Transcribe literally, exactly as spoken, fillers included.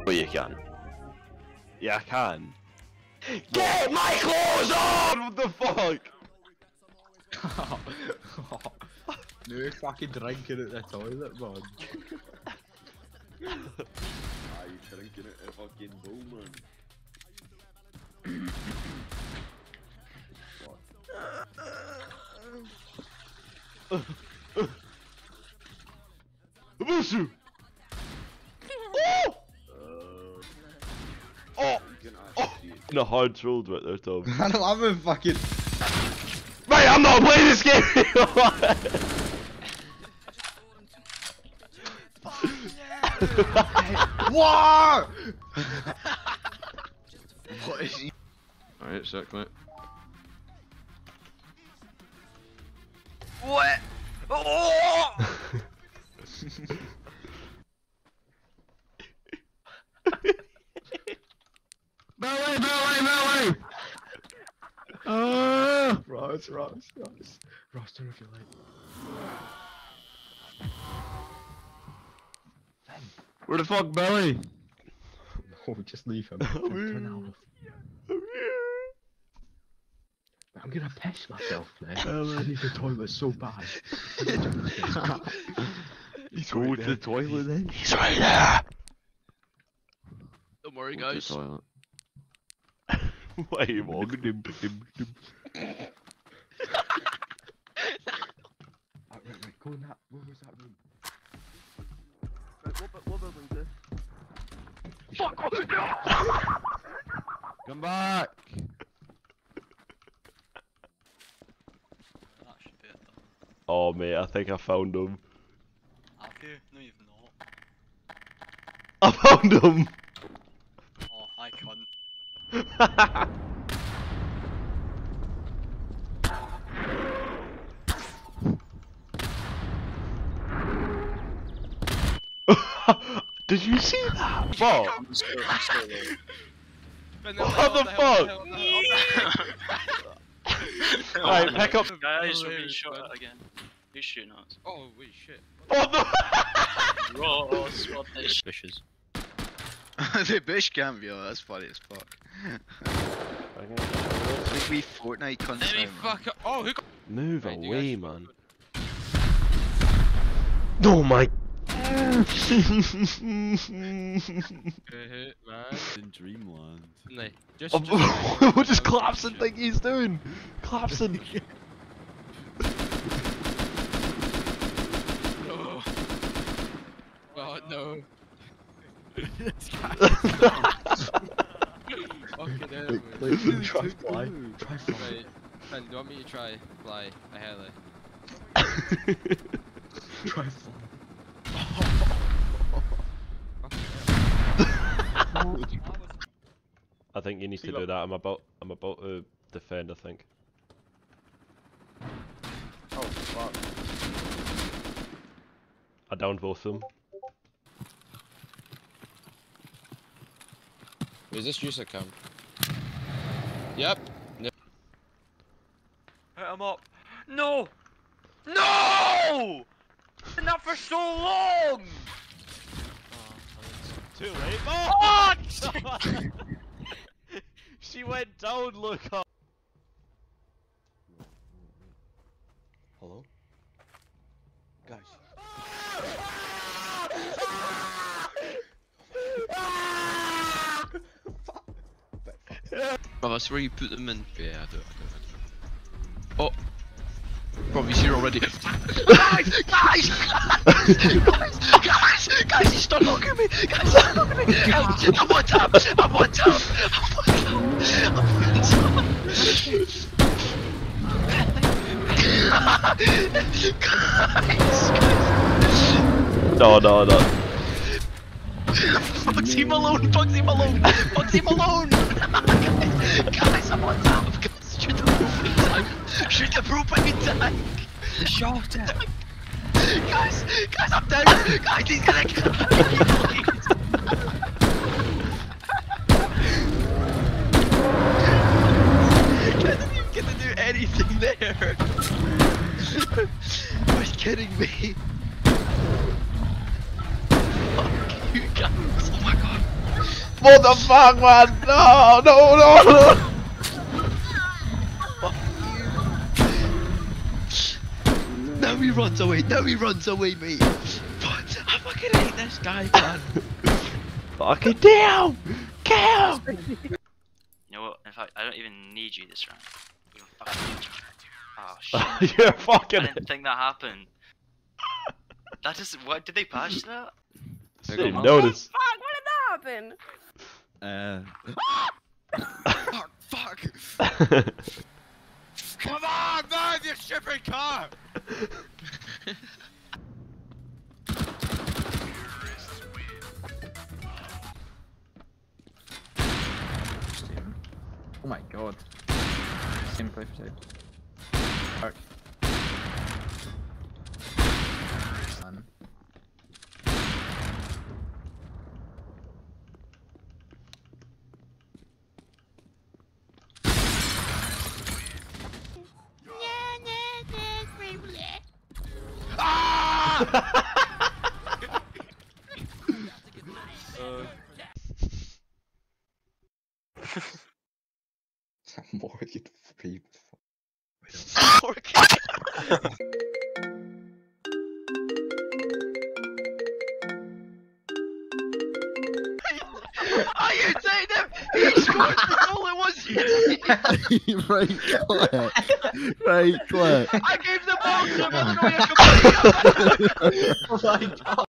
But you can. Yeah, I can. Get my clothes on! What the fuck? No fucking drinking at the toilet, man. Ah, you drinking at a fucking bowl, man. Abusu! Oh! Oh! Oh! In a hard trolled right there, Tom. I don't have a fucking. Right, I'm not playing this game anymore! What? What is he? Alright, sick, mate. What? Oh! Belly, belly, belly! Uh, Ross, Ross, Ross. Ross, turn off your light. Where the fuck, Belly? Oh, just leave him. Turn that off. I'm gonna piss myself now. I need the toilet so bad. He's going to the toilet then? He's right there! Don't worry, Go to the guys. toilet. Why are you walking him? Right, right, right, go in that. Where was that room? Right, what, what building is this? Fuck off! Come back! That should be it though. Oh mate, I think I found him. Have you? No, you've not. I found him! Oh, I cunt. Did you see that? What? I'm still, I'm still low. What the fuck? Right, pick up. Guys, we're being shot at again. Who's shooting at us? Oh, wait, shit. What the? Ross, what the sh- Bushes. The bush cameo, that's funny as fuck. Like we Fortnite cunts Let me now, man. fuck up. Oh, who got. Move Right, you away, guys- man. Oh my. Hit, man. In Dreamland. No, just. Oh, what does Clapson think he's doing? Clapson. Oh. Oh no. Fucking hell, man. Like, try fly. Try fly. Right, Ben, do you want me to try fly a heli? Try fly. I think you need to do that. I'm about. I'm about to defend. I think. Oh, fuck. I downed both of them. Is this user cam? Yep. Yep. Hit him up. No! No! Been that for so long! Too late. Oh! She went down. Look up. Hello? Guys. Bro, that's where you put them in. Yeah, I do, I do, I do. Oh! Bro, he's here already. Guys! Guys! Guys! Guys! Guys! Guys, he's not looking at me! Guys, he's not looking at me! I'm on top! I'm on top! I'm on top! I'm on top! Guys! No, no, no. Bugsy Malone! Bugsy Malone! Bugsy Malone! Guys, guys, I'm on top! Guys, shoot the propane tank! Shoot the propane tank! Shot it! Guys, guys, I'm down! Guys, he's gonna kill me! Can't even get to do anything there! Are you kidding me? Fuck you guys! Oh my god! What the fuck, man? No, no, no, no. Now he runs away, now he runs away, mate. What? I fucking hate this guy, man. Fucking damn! Kill! You know what? In fact, I don't even need you this round. You fucking need you. Oh shit. You're fucking. I didn't think that happened. That just. What? Did they patch that? I didn't notice. Fuck, what did that happen? Uh. Fuck, fuck. Come on, man, you shipping car. Oh my god. Same play for save. Fuck. Man. Morgan Freeman. Are you saying him? He scored the goal, it was you. Right click. Right click. I gave the ball to him, I don't know where you're complaining about. Oh my god.